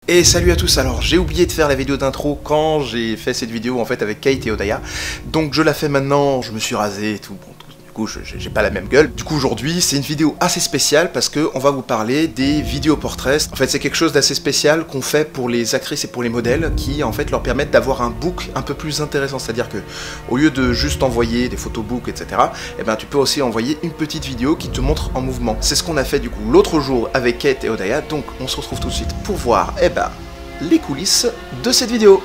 Et salut à tous. Alors j'ai oublié de faire la vidéo d'intro quand j'ai fait cette vidéo en fait avec Kate et Odaya, donc je la fais maintenant, je me suis rasé et tout, bon, du coup j'ai pas la même gueule. Du coup aujourd'hui c'est une vidéo assez spéciale parce que on va vous parler des vidéos portraits. En fait c'est quelque chose d'assez spécial qu'on fait pour les actrices et pour les modèles qui en fait leur permettent d'avoir un book un peu plus intéressant, c'est-à-dire que au lieu de juste envoyer des photobooks etc, et ben tu peux aussi envoyer une petite vidéo qui te montre en mouvement. C'est ce qu'on a fait du coup l'autre jour avec Kate et Odaya, donc on se retrouve tout de suite pour voir les coulisses de cette vidéo.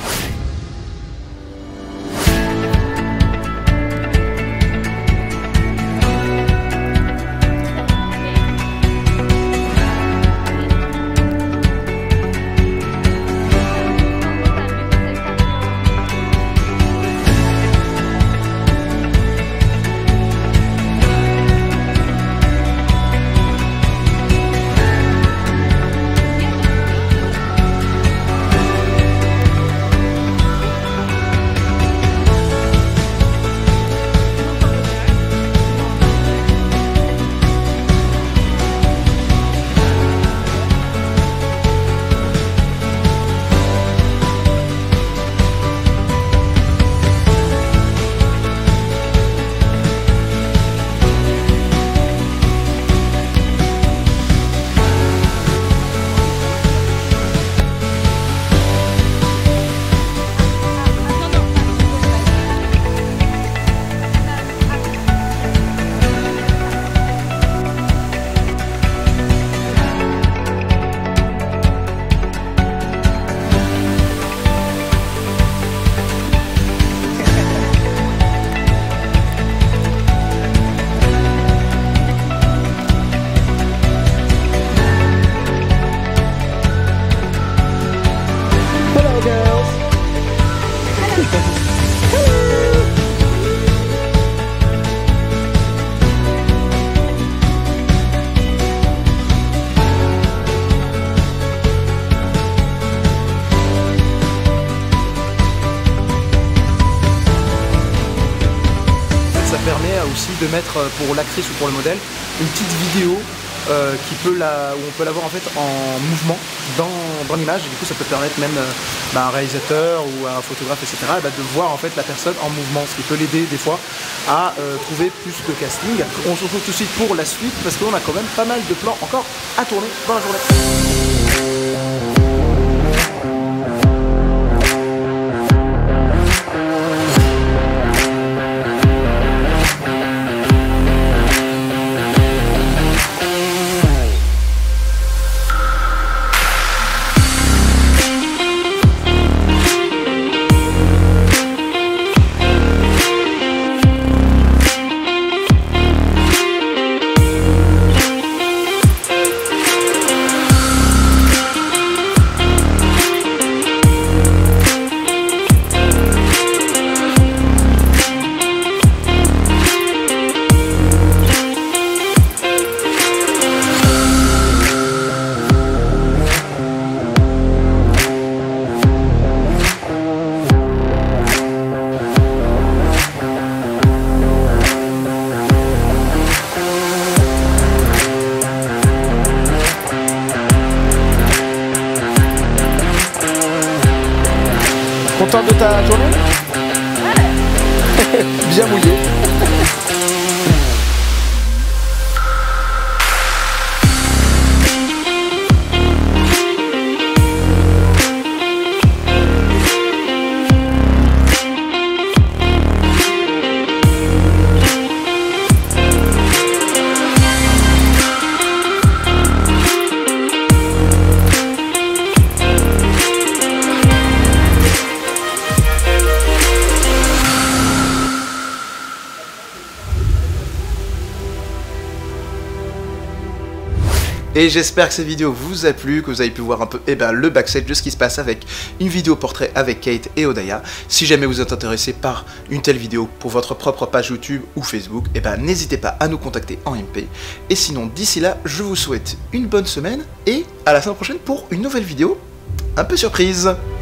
Ça permet aussi de mettre pour l'actrice ou pour le modèle une petite vidéo où on peut la voir en fait en mouvement dans l'image, et du coup ça peut permettre même à un réalisateur ou à un photographe etc de voir en fait la personne en mouvement, ce qui peut l'aider des fois à trouver plus de casting. On se retrouve tout de suite pour la suite parce qu'on a quand même pas mal de plans encore à tourner dans la journée. Contente de ta journée? Ouais. Bien mouillé. Et j'espère que cette vidéo vous a plu, que vous avez pu voir un peu le backstage de ce qui se passe avec une vidéo portrait avec Kate et Odaya. Si jamais vous êtes intéressé par une telle vidéo pour votre propre page YouTube ou Facebook, n'hésitez pas à nous contacter en MP. Et sinon, d'ici là, je vous souhaite une bonne semaine et à la semaine prochaine pour une nouvelle vidéo un peu surprise.